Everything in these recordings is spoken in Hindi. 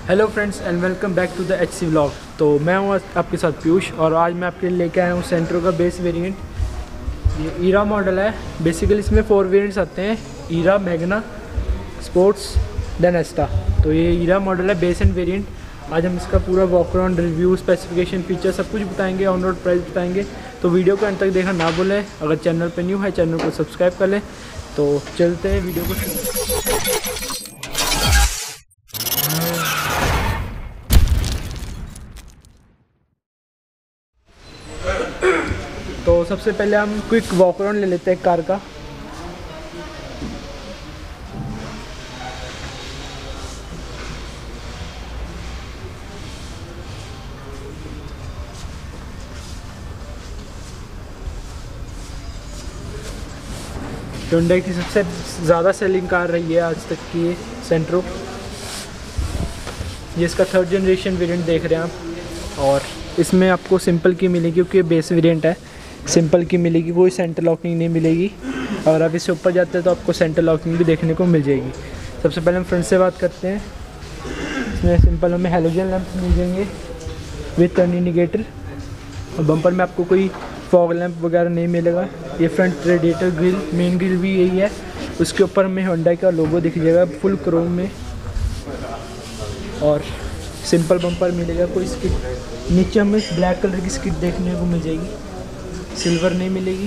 Hello friends and welcome back to the HC vlog. तो मैं हूँ आपके साथ पीयूष और आज मैं आपके लिए लेके आया हूँ सेंट्रो का बेस वेरिएंट। ये ईरा मॉडल है। बेसिकली इसमें 4 वेरिएंट्स आते हैं, era, magna, sports, then Asta. तो ये ईरा मॉडल है, बेस एंड वेरिएंट। आज हम इसका पूरा walk around, review, specification, feature सब कुछ बताएंगे, ऑन रोड प्राइस बताएंगे। तो वीडियो को अंत तक देखना ना भूलें। अगर चैनल पर न्यू है चैनल को सब्सक्राइब कर लें। तो चलते हैं वीडियो को। तो सबसे पहले हम क्विक वॉक अराउंड ले लेते हैं कार का। Hyundai की सबसे ज़्यादा सेलिंग कार रही है आज तक की ये सेंट्रो। ये इसका 3rd जनरेशन वेरिएंट देख रहे हैं आप। और इसमें आपको सिंपल की मिलेगी क्योंकि ये बेस वेरिएंट है, सिंपल की मिलेगी, कोई सेंटर लॉकिंग नहीं मिलेगी। और अब इससे ऊपर जाते हैं तो आपको सेंटर लॉकिंग भी देखने को मिल जाएगी। सबसे पहले हम फ्रंट से बात करते हैं। इसमें सिंपल हमें हेलोजन लैंप मिल जाएंगे विथ टर्न इंडिकेटर। और बम्पर में आपको कोई फॉग लैंप वगैरह नहीं मिलेगा। ये front radiator grille, main grille भी यही है। उसके ऊपर हमें Hyundai का लोगो दिख जाएगा फुल क्रोम में। और सिंपल बम्पर मिलेगा, कोई स्किट नीचे हमें ब्लैक कलर की स्किट देखने को मिल जाएगी, सिल्वर नहीं मिलेगी।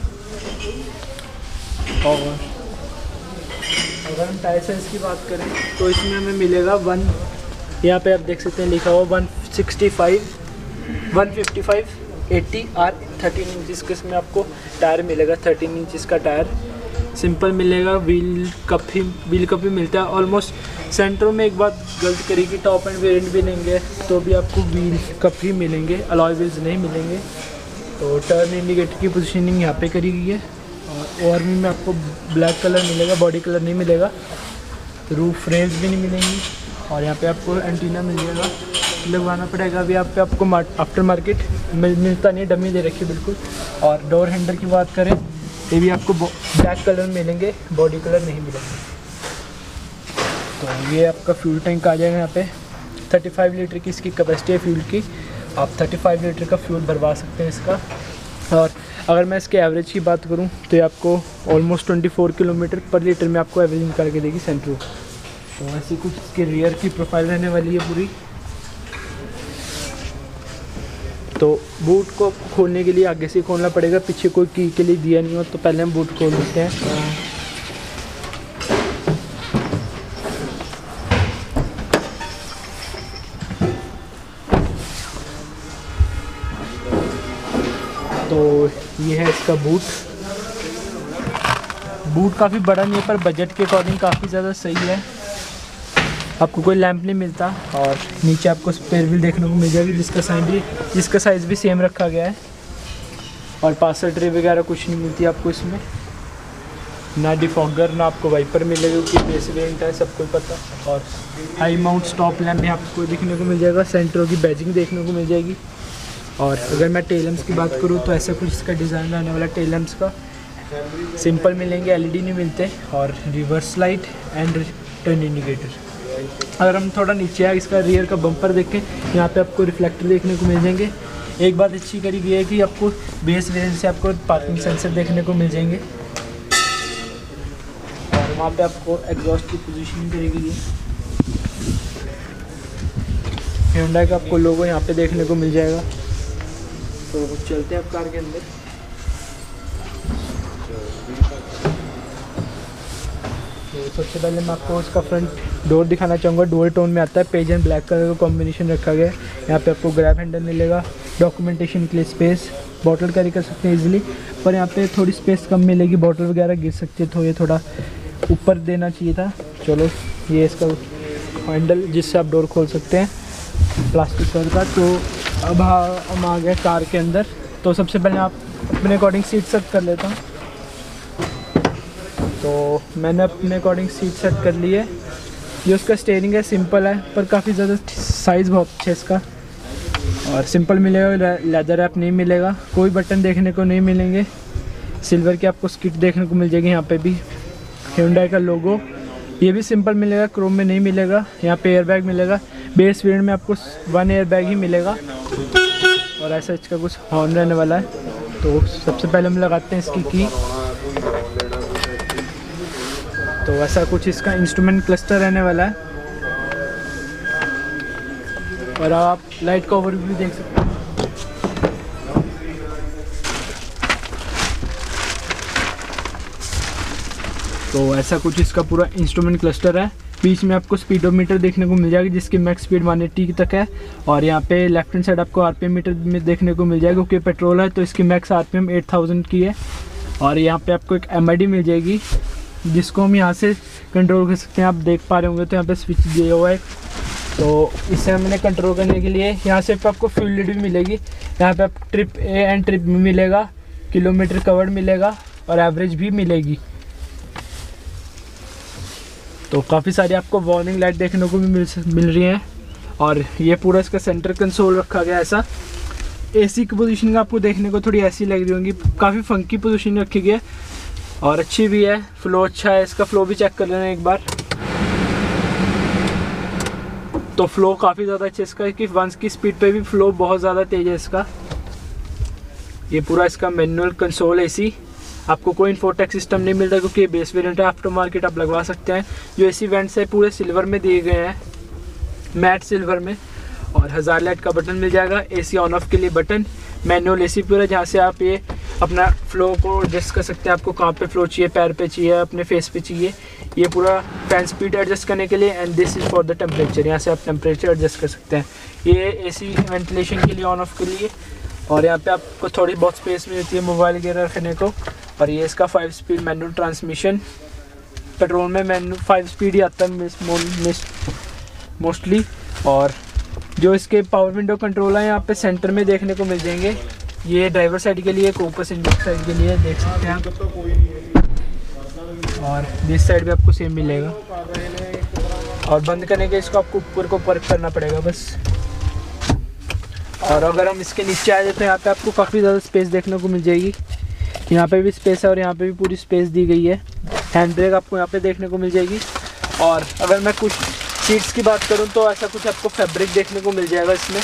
और अगर हम टायर साइज़ की बात करें तो इसमें हमें मिलेगा यहाँ पे आप देख सकते हैं लिखा हुआ 165, 155, 80 R 13 इंचज़ के इसमें आपको टायर मिलेगा। 13 इंचज़ का टायर सिंपल मिलेगा। व्हील कप ही मिलता है ऑलमोस्ट। सेंट्रो में एक बात गलत करी कि टॉप एंड वेरिएंट भी लेंगे तो भी आपको व्हील कप ही मिलेंगे, अलॉय व्हील्स नहीं मिलेंगे। तो टर्न इंडिकेटर की पोजीशनिंग यहाँ पे करी गई है। और ओआरवी में आपको ब्लैक कलर मिलेगा, बॉडी कलर नहीं मिलेगा। रूफ रेल्स भी नहीं मिलेंगी। और यहाँ पे आपको एंटीना मिल जाएगा, लगवाना पड़ेगा। अभी यहाँ पे आपको आफ्टर मार्केट मिलता नहीं, डमी दे रखी बिल्कुल। और डोर हैंडल की बात करें, ये भी आपको ब्लैक कलर मिलेंगे, बॉडी कलर नहीं मिलेंगे। तो ये आपका फ्यूल टैंक आ जाएगा। यहाँ पे 35 लीटर की इसकी कैपेसिटी है फ्यूल की। आप 35 लीटर का फ्यूल भरवा सकते हैं इसका। और अगर मैं इसके एवरेज की बात करूं तो ये आपको ऑलमोस्ट 24 किलोमीटर पर लीटर में आपको एवरेज निकाल के देगी सेंट्रो। तो ऐसी कुछ इसके रियर की प्रोफाइल रहने वाली है पूरी। तो बूट को खोलने के लिए आगे से खोलना पड़ेगा, पीछे कोई की के लिए दिया नहीं हो। तो पहले हम बूट खोल लेते हैं। तो ये है इसका बूट काफ़ी बड़ा नहीं है पर बजट के अकॉर्डिंग काफ़ी ज़्यादा सही है। आपको कोई लैंप नहीं मिलता। और नीचे आपको स्पेयर व्हील देखने को मिल जाएगी जिसका साइज़ भी सेम रखा गया है। और पार्सल ट्रे वगैरह कुछ नहीं मिलती आपको इसमें, ना डिफॉगर, ना आपको वाइपर मिलेगा क्योंकि बेस वेरिएंट है, सबको पता। और हाई माउंट स्टॉप लैंप भी आपको देखने को मिल जाएगा। सेंट्रो की बैजिंग देखने को मिल जाएगी। और अगर मैं टेल लैंप्स की बात करूँ तो ऐसा कुछ इसका डिज़ाइन रहने वाला टेल लैंप्स का। सिंपल मिलेंगे, LED नहीं मिलते। और reverse light and turn indicator. अगर हम थोड़ा नीचे आए, इसका रियर का बम्पर देखें, यहाँ पे आपको रिफ्लेक्टर देखने को मिल जाएंगे। एक बात अच्छी करी गई है कि आपको बेस वेरिएंट से आपको पार्किंग सेंसर देखने को मिल जाएंगे। और वहाँ पे आपको एग्जॉस्ट की पोजीशनिंग करी गई है। Hyundai का आपको लोगो यहाँ पे देखने को मिल जाएगा। तो चलते हैं आप कार के अंदर। तो सबसे पहले मैं आपको उसका फ्रंट डोर दिखाना चाहूँगा। डुअल टोन में आता है, पेज एंड ब्लैक कलर का कॉम्बिनेशन रखा गया है। यहाँ पे आपको ग्रैब हैंडल मिलेगा, डॉक्यूमेंटेशन के लिए स्पेस, बॉटल कैरी कर सकते हैं इजीली। पर यहाँ पे थोड़ी स्पेस कम मिलेगी, बॉटल वगैरह गिर सकती है, तो ये थोड़ा ऊपर देना चाहिए था। चलो, ये इसका हैंडल जिससे आप डोर खोल सकते हैं, प्लास्टिक कलर का। तो अब हम आ गए कार के अंदर। तो सबसे पहले आप अपने अकॉर्डिंग सीट सेट कर लेता हूँ। तो मैंने अपने अकॉर्डिंग सीट सेट कर ली है। ये उसका स्टीयरिंग है, सिंपल है पर काफ़ी ज़्यादा साइज़ बहुत अच्छा है इसका। और सिंपल मिलेगा, लेदर रैप नहीं मिलेगा, कोई बटन देखने को नहीं मिलेंगे। सिल्वर की आपको स्किट देखने को मिल जाएगी। यहाँ पे भी Hyundai का लोगो ये भी सिंपल मिलेगा, क्रोम में नहीं मिलेगा। यहाँ पे एयर बैग मिलेगा, बेस वेरिएंट में आपको 1 एयर बैग ही मिलेगा। और ऐसा इसका कुछ हॉर्न रहने वाला है। तो सबसे पहले हम लगाते हैं इसकी की। तो ऐसा कुछ इसका इंस्ट्रूमेंट क्लस्टर रहने वाला है। और आप लाइट का ओवरव्यू देख सकते हैं। तो ऐसा कुछ इसका पूरा इंस्ट्रूमेंट क्लस्टर है। बीच में आपको स्पीडोमीटर देखने को मिल जाएगी जिसकी मैक्स स्पीड 180 तक है। और यहाँ पे लेफ्ट हैंड साइड आपको आरपीएम मीटर में देखने को मिल जाएगा, क्योंकि पेट्रोल है तो इसकी मैक्स आरपीएम 8000 की है। और यहाँ पे आपको एक एमआईडी मिल जाएगी जिसको हम यहाँ से कंट्रोल कर सकते हैं। आप देख पा रहे होंगे तो यहाँ पे स्विच दिया हुआ है। तो इसे हमने कंट्रोल करने के लिए यहाँ से आपको फ्यूल लीड भी मिलेगी। यहाँ पे आप trip A and trip B मिलेगा, किलोमीटर कवर्ड मिलेगा और एवरेज भी मिलेगी। तो काफ़ी सारी आपको वार्निंग लाइट देखने को भी मिल रही हैं। और ये पूरा इसका सेंटर कंसोल रखा गया ऐसा। एसी की पोजीशन आपको देखने को थोड़ी ऐसी लग रही होंगी, काफ़ी फंकी पोजीशन रखी गई है और अच्छी भी है। फ्लो अच्छा है, इसका फ्लो भी चेक कर लेना एक बार। तो फ्लो काफ़ी ज़्यादा अच्छा है इसका, कि 1 की स्पीड पे भी फ्लो बहुत ज़्यादा तेज है इसका। ये पूरा इसका मैनुअल कंसोल एसी। आपको कोई इन्फोटेक सिस्टम नहीं मिलता क्योंकि ये बेस वेरिएंट है। आफ्टर मार्केट आप लगवा सकते हैं। जो एसी वेंट्स है पूरे सिल्वर में दिए गए हैं, मैट सिल्वर में। और 1000 लाइट का बटन मिल जाएगा, एसी ऑन ऑफ के लिए बटन। मैनुअल एसी पूरा, जहाँ से आप ये अपना फ्लो को एडजस्ट कर सकते हैं। आपको कहाँ पे फ्लो चाहिए, पैर पे चाहिए, अपने फेस पे चाहिए। ये पूरा फैन स्पीड एडजस्ट करने के लिए। And this is for the temperature, यहाँ से आप टेम्परेचर एडजस्ट कर सकते हैं। ये एसी वेंटिलेशन के लिए, ऑन ऑफ के लिए। और यहाँ पे आपको थोड़ी बहुत स्पेस मिलती है मोबाइल वगैरह रखने को। और ये इसका 5 स्पीड मैनुअल ट्रांसमिशन। पेट्रोल में मैनुअल 5 स्पीड ही आता है मोस्टली। और जो इसके पावर विंडो कंट्रोल है यहाँ पे सेंटर में देखने को मिल जाएंगे। ये ड्राइवर साइड के लिए, कोको पैसेंजर साइड के लिए देख सकते हैं आप। और दिस साइड भी आपको सेम मिलेगा। और बंद करने के इसको आपको ऊपर को ऊपर करना पड़ेगा बस। और अगर हम इसके नीचे आ जाते हैं, यहाँ पे आपको काफ़ी ज़्यादा स्पेस देखने को मिल जाएगी। यहाँ पे भी स्पेस है और यहाँ पे भी पूरी स्पेस दी गई है। हैंड ब्रेक आपको यहाँ पे देखने को मिल जाएगी। और अगर मैं कुछ सीट्स की बात करूँ तो ऐसा कुछ आपको फैब्रिक देखने को मिल जाएगा इसमें।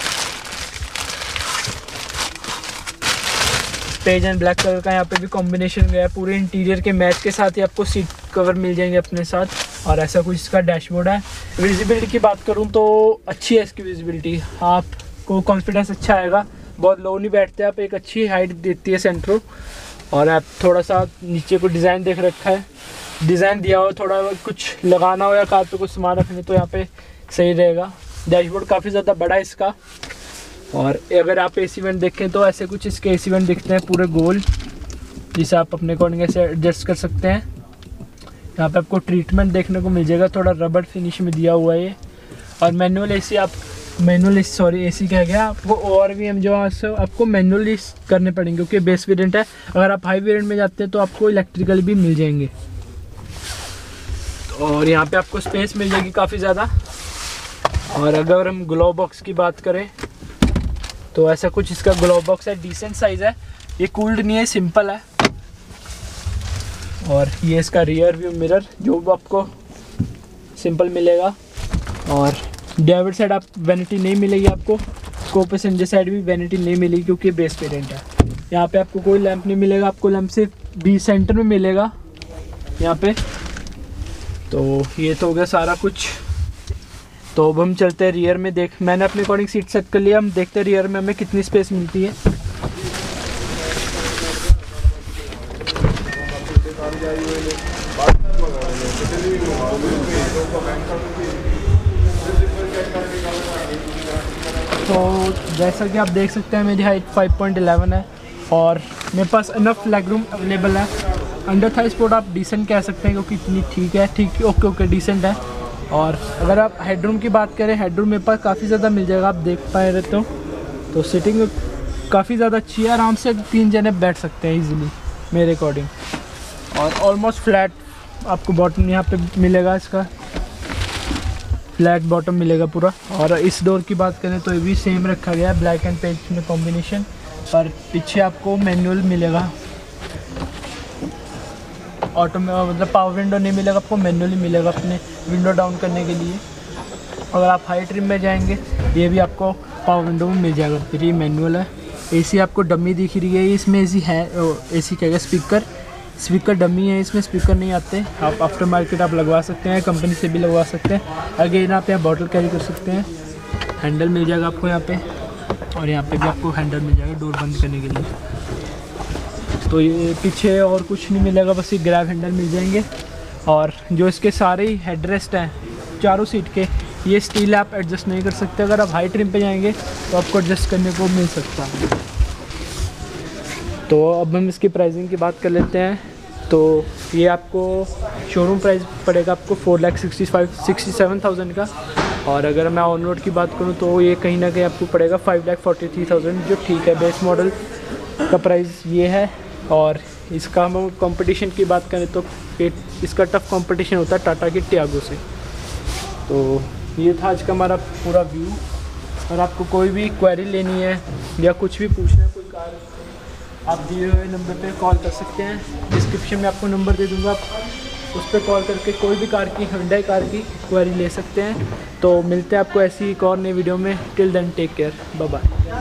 पेज एंड ब्लैक कलर का यहाँ पे भी कॉम्बिनेशन गया है। पूरे इंटीरियर के मैच के साथ ही आपको सीट कवर मिल जाएंगे अपने साथ। और ऐसा कुछ इसका डैशबोर्ड है। विजिबिलिटी की बात करूँ तो अच्छी है इसकी विजिबिलिटी, आपको कॉन्फिडेंस अच्छा आएगा। बहुत लो नहीं बैठते आप, एक अच्छी हाइट देती है सेंट्रो। और आप थोड़ा सा नीचे को डिज़ाइन देख रखा है, डिज़ाइन दिया हो, थोड़ा कुछ लगाना हो या कार पे कुछ सामान रखने तो यहाँ पे सही रहेगा। डैशबोर्ड काफ़ी ज़्यादा बड़ा है इसका। और अगर आप एसी वेंट देखें तो ऐसे कुछ इसके एसी वेंट दिखते हैं पूरे गोल, जिसे आप अपने अकॉर्डिंग ऐसे एडजस्ट कर सकते हैं। यहाँ पे आपको ट्रीटमेंट देखने को मिल जाएगा, थोड़ा रबर फिनिश में दिया हुआ है ये। और मैनुअल एसी आप एसी कह गया आपको। ORVM जो आपको मैनुअली करने पड़ेंगे क्योंकि बेस वेरिएंट है। अगर आप हाई वेरिएंट में जाते हैं तो आपको इलेक्ट्रिकल भी मिल जाएंगे। और यहाँ पे आपको स्पेस मिल जाएगी काफ़ी ज़्यादा। और अगर हम ग्लोव बॉक्स की बात करें तो ऐसा कुछ इसका ग्लोव बॉक्स है, डिसेंट साइज़ है। ये कूल्ड नहीं है, सिंपल है। और ये इसका रियर व्यू मिरर जो आपको सिंपल मिलेगा। और ड्राइवर साइड आप वैनिटी नहीं मिलेगी आपको। को पैसेंजर साइड भी वैनिटी नहीं मिलेगी क्योंकि बेस वेरिएंट है। यहाँ पे आपको कोई लैंप नहीं मिलेगा, आपको लैंप सिर्फ बी सेंटर में मिलेगा यहाँ पे। तो ये तो हो गया सारा कुछ। तो अब हम चलते हैं रियर में। मैंने अपने अकॉर्डिंग सीट सेट कर लिया। हम देखते हैं रियर में हमें कितनी स्पेस मिलती है। तो जैसा कि आप देख सकते हैं मेरी हाइट 5.11 है और मेरे पास इनफ लेग रूम अवेलेबल है। अंडर थाई स्पोर्ट आप डिसेंट कह सकते हैं क्योंकि इतनी ठीक है, ठीक ओके डिसेंट है। और अगर आप हेडरूम की बात करें, हेडरूम मेरे पास काफ़ी ज़्यादा मिल जाएगा, आप देख पाए रहते हो। तो सिटिंग काफ़ी ज़्यादा अच्छी है, आराम से 3 जने बैठ सकते हैं इजीली मेरे अकॉर्डिंग। और ऑलमोस्ट फ्लैट आपको बॉटम यहाँ पे मिलेगा, इसका फ्लैट बॉटम मिलेगा पूरा। और इस डोर की बात करें तो ये भी सेम रखा गया है, ब्लैक एंड पेज में कॉम्बिनेशन। और पीछे आपको मैनुअल मिलेगा ऑटो में मतलब पावर विंडो नहीं मिलेगा आपको, मैनुअली मिलेगा अपने विंडो डाउन करने के लिए। अगर आप हाई ट्रिम में जाएंगे ये भी आपको पावर विंडो में मिल जाएगा। फिर ये मैनुअल है। एसी आपको डमी दिख रही है, इसमें एसी है, एसी क्या है, स्पीकर डमी है, इसमें स्पीकर नहीं आते। आप आफ्टर मार्केट आप लगवा सकते हैं, कंपनी से भी लगवा सकते हैं। अगेन आप यहाँ बॉटल कैरी कर सकते हैं। हैंडल मिल जाएगा आपको यहाँ पे, और यहाँ पे भी आपको हैंडल मिल जाएगा डोर बंद करने के लिए। तो ये पीछे और कुछ नहीं मिलेगा, बस ये ग्रैब हैंडल मिल जाएंगे। और जो इसके सारे ही हेडरेस्ट हैं चारों सीट के, ये स्टील आप एडजस्ट नहीं कर सकते। अगर आप हाई ट्रिम पे जाएंगे तो आपको एडजस्ट करने को मिल सकता है। तो अब हम इसकी प्राइसिंग की बात कर लेते हैं। तो ये आपको शोरूम प्राइस पड़ेगा आपको 4,67,000 का, और अगर मैं ऑन रोड की बात करूँ तो ये कहीं ना कहीं आपको पड़ेगा 5,43,000, जो ठीक है। बेस मॉडल का प्राइस ये है। और इसका हम कंपटीशन की बात करें तो इसका टफ कंपटीशन होता है टाटा की टियागो से। तो ये था आज का हमारा पूरा व्यू। और आपको कोई भी क्वेरी लेनी है या कुछ भी पूछना है कोई कार, आप दिए हुए नंबर पे कॉल कर सकते हैं। डिस्क्रिप्शन में आपको नंबर दे दूँगा, आप उस पर कॉल करके कोई भी कार की, Hyundai कार की क्वेरी ले सकते हैं। तो मिलते हैं आपको ऐसी एक और नई वीडियो में। Till then take care, bye bye.